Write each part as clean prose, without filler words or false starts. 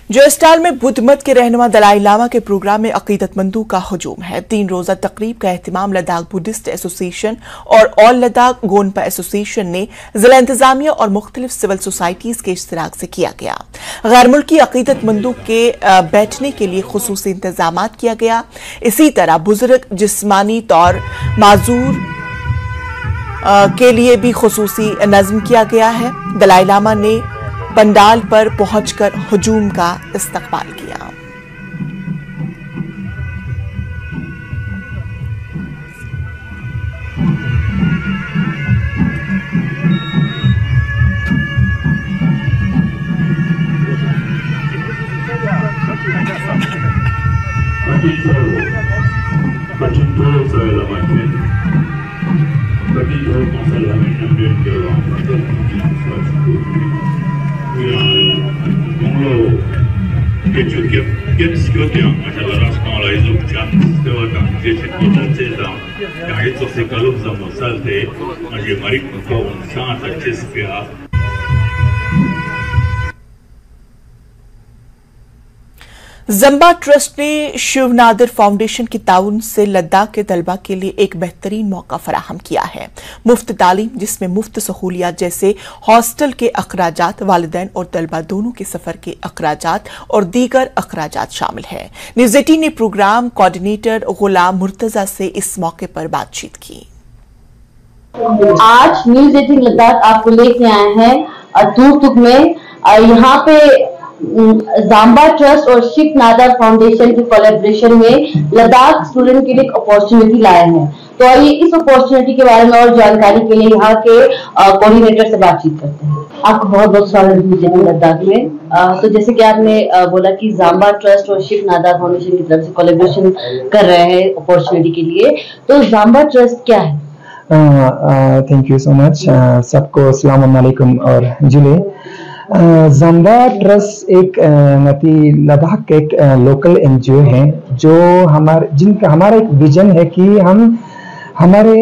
जयस्टाल में बुद्ध मत के रहनुमा दलाई लामा के प्रोग्राम में अकीदतमंदों का हुजूम है। 3 रोजा तकरीब का एहतिमाम लद्दाख बुद्धिस्ट एसोसिएशन और ऑल लद्दाख गोनपा एसोसिएशन ने जिला इंतजामिया और मुख्तलिफ सिविल सोसाइटीज के इश्तिराक से किया गया। गैर मुल्की अकीदतमंदों के बैठने के लिए खुसूसी इंतजाम किया गया। इसी तरह बुजुर्ग जिस्मानी तौर माजूर के लिए भी खुसूसी नज्म किया गया है। दलाई लामा ने पंडाल पर पहुंचकर हुजूम का इस्तकबाल किया। Jetzt wird ja masalah sekolah itu kan sekarang jadi kita sedang yang itu sekolah sama sahaja masih mari kita sangat akses kia. Jamba trust ने शिवनादर फाउंडेशन की ताउन से लद्दाख के तलबा के लिए एक बेहतरीन मौका फराहम किया है। मुफ्त तालीम जिसमें मुफ्त सहूलियात जैसे हॉस्टल के अखराजात, वालिदैन और तलबा दोनों के सफर के अखराजात और दीगर अखराजात शामिल है। न्यूज़ 18 ने प्रोग्राम कोऑर्डिनेटर गुलाम मुर्तजा से इस मौके पर बातचीत की। आज न्यूज़ 18 लद्दाख आपको लेके आए हैं दूर में। यहाँ पे जाम्बा ट्रस्ट और शिवनादर फाउंडेशन के कोलैबोरेशन में लद्दाख स्टूडेंट के लिए एक अपॉर्चुनिटी लाए हैं। तो आइए इस अपॉर्चुनिटी के बारे में और जानकारी के लिए यहाँ के कोऑर्डिनेटर से बातचीत करते हैं। आपको बहुत बहुत स्वागत है लद्दाख में। तो जैसे कि आपने बोला कि जाम्बा ट्रस्ट और शिवनादर फाउंडेशन की तरफ से कोलैबोरेशन कर रहे हैं अपॉर्चुनिटी के लिए, तो जाम्बा ट्रस्ट क्या है? Thank you so much. सबको अस्सलाम वालेकुम और जुले। जाम्बा ट्रस्ट एक लद्दाख के एक लोकल एनजीओ है जो हमारा एक विजन है कि हम हमारे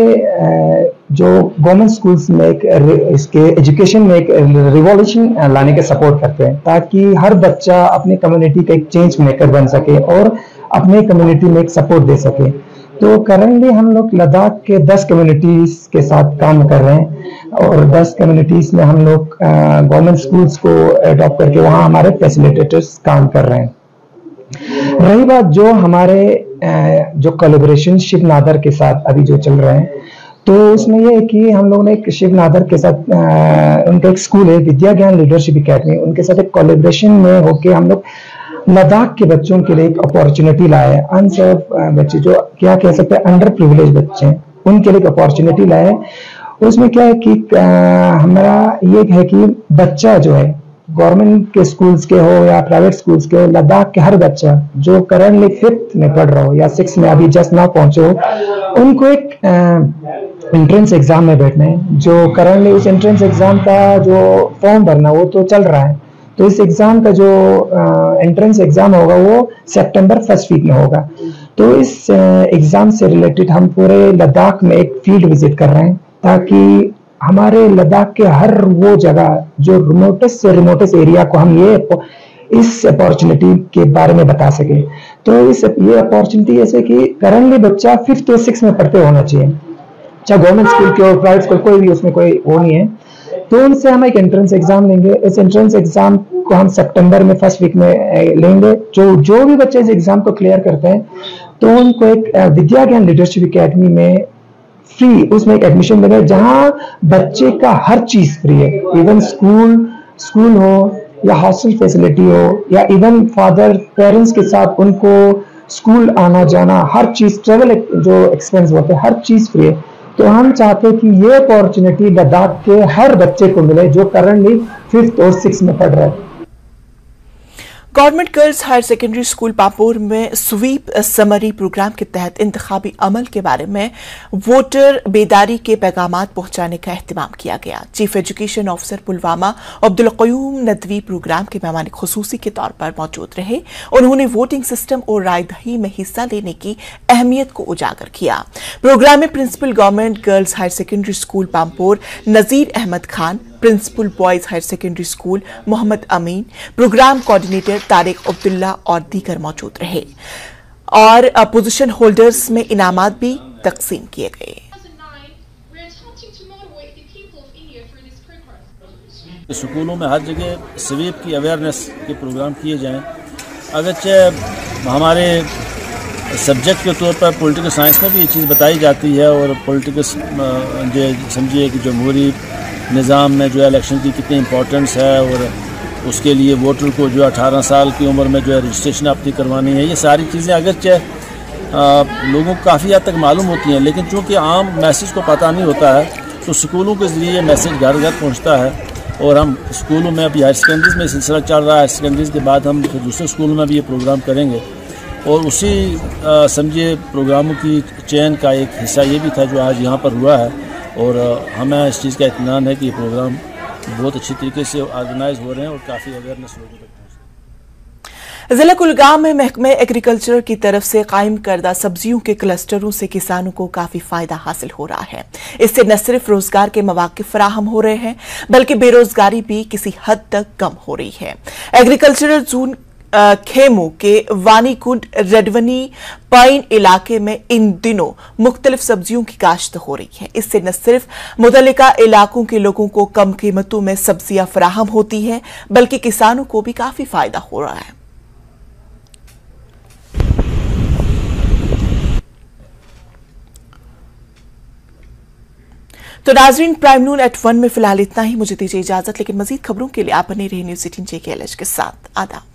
जो गवर्नमेंट स्कूल्स में इसके एजुकेशन में एक रिवॉल्यूशन लाने के सपोर्ट करते हैं ताकि हर बच्चा अपने कम्युनिटी का एक चेंज मेकर बन सके और अपने कम्युनिटी में एक सपोर्ट दे सके। तो करंटली हम लोग लद्दाख के 10 कम्युनिटीज के साथ काम कर रहे हैं और 10 कम्युनिटीज में हम लोग गवर्नमेंट स्कूल्स को अडॉप्ट करके वहाँ हमारे फैसिलिटेटर्स काम कर रहे हैं। रही बात जो हमारे जो कोलैबोरेशन शिवनादर के साथ अभी जो चल रहे हैं, तो उसमें यह है कि हम लोग ने एक शिवनादर के साथ उनका एक स्कूल है विद्या ज्ञान लीडरशिप एकेडमी, उनके साथ एक कोलैबोरेशन में होके हम लोग लद्दाख के बच्चों के लिए एक अपॉर्चुनिटी लाया है। अनसर्व बच्चे जो क्या कह सकते हैं अंडर प्रिविलेज बच्चे हैं, उनके लिए एक अपॉर्चुनिटी लाया है। उसमें क्या है कि हमारा ये है कि बच्चा जो है गवर्नमेंट के स्कूल्स के हो या प्राइवेट स्कूल्स के हो, लद्दाख के हर बच्चा जो करंटली 5th में पढ़ रहा हो या 6th में अभी जस्ट ना पहुंचे हो, उनको एक एंट्रेंस एग्जाम में बैठना है। जो करंटली उस एंट्रेंस एग्जाम का जो फॉर्म भरना वो तो चल रहा है, तो इस एग्जाम का जो एंट्रेंस एग्जाम होगा वो सितंबर 1st वीक में होगा। तो इस एग्जाम से रिलेटेड हम पूरे लद्दाख में एक फील्ड विजिट कर रहे हैं ताकि हमारे लद्दाख के हर वो जगह जो रिमोटेस्ट से रिमोटेस्ट एरिया को हम इस अपॉर्चुनिटी के बारे में बता सके। तो ये अपॉर्चुनिटी ऐसे कि करंटली बच्चा 5th और 6th में पढ़ते होना चाहिए, चाहे गवर्नमेंट स्कूल के और प्राइवेट स्कूल, कोई भी उसमें कोई वो नहीं है। तो उनसे हम एक एंट्रेंस एग्जाम लेंगे। इस एंट्रेंस एग्जाम को हम सितंबर में 1st वीक में लेंगे। जो भी बच्चे इस एग्जाम को क्लियर करते हैं तो उनको एक विद्या ज्ञान लीडरशिप एकेडमी में फ्री उसमें एक एडमिशन देंगे जहां बच्चे का हर चीज फ्री है। इवन स्कूल हो या हॉस्टल फैसिलिटी हो या इवन फादर पेरेंट्स के साथ उनको स्कूल आना जाना, हर चीज ट्रेवल जो एक्सपेंस होते हैं हर चीज फ्री है। तो हम चाहते हैं कि ये अपॉर्चुनिटी लद्दाख के हर बच्चे को मिले जो करंटली 5th और 6th में पढ़ रहे हैं। Government girls higher secondary school Papore में स्वीप समरी प्रोग्राम के तहत इंतखाबी अमल के बारे में वोटर बेदारी के पैगामात पहुंचाने का एहतमाम किया गया। Chief education officer Pulwama Abdul Qayyum Nadvi programme के मेहमान खुसूसी के तौर पर मौजूद रहे। उन्होंने वोटिंग सिस्टम और रायदही में हिस्सा लेने की अहमियत को उजागर किया। प्रोग्राम में principal government girls higher secondary school Papore Nazir Ahmad Khan, principal boys higher secondary school Mohammad Amin, programme coordinator Tariq Abdullah और दीगर मौजूद रहे और पोजीशन होल्डर्स में इनामात भी तकसीम किए गए। स्कूलों में हर जगह स्वीप की अवेयरनेस के प्रोग्राम किए जाएं। अगरचे हमारे सब्जेक्ट के तौर पर पॉलिटिकल साइंस में भी ये चीज़ बताई जाती है और पॉलिटिकल जो समझिए कि जमहूरी निज़ाम में जो है इलेक्शन की कितनी इम्पोर्टेंस है और उसके लिए वोटर को जो 18 साल की उम्र में जो है रजिस्ट्रेशन अपनी करवानी है। ये सारी चीज़ें अगरचे लोगों को काफ़ी हद तक मालूम होती हैं, लेकिन चूँकि आम मैसेज को पता नहीं होता है तो स्कूलों के ज़रिए ये मैसेज घर घर पहुँचता है और हम स्कूलों में अभी हायर सेकेंडरीज़ में सिलसिला चल रहा है। हायर सेकेंडरीज़ के बाद हम फिर दूसरे स्कूलों में भी ये प्रोग्राम करेंगे और उसी समझिए प्रोग्रामों की चेन का एक हिस्सा ये भी था जो आज यहाँ पर हुआ है और हमें इस चीज़ का इत्मीनान है कि ये प्रोग्राम बहुत अच्छी तरीके से ऑर्गेनाइज हो रहे हैं और काफ़ी अवेयरनेस लोगों तक पहुँच। जिला कुलगाम में महकमे एग्रीकल्चर की तरफ से कायम करदा सब्जियों के क्लस्टरों से किसानों को काफी फायदा हासिल हो रहा है। इससे न सिर्फ रोजगार के मौके फराहम हो रहे हैं बल्कि बेरोजगारी भी किसी हद तक कम हो रही है। एग्रीकल्चरल जोन खेमू के वानीकुंड रेडवनी पाइन इलाके में इन दिनों मुख्तलिफ सब्जियों की काश्त हो रही है। इससे न सिर्फ मुतल्लिका इलाकों के लोगों को कम कीमतों में सब्जियां फराहम होती हैं बल्कि किसानों को भी काफी फायदा हो रहा है। तो नाजरीन, प्राइम नून @ 1 में फिलहाल इतना ही। मुझे दीजिए इजाजत, लेकिन मजीद खबरों के लिए आप बने रहे न्यूज़ 18 JKLH के साथ। आदाब।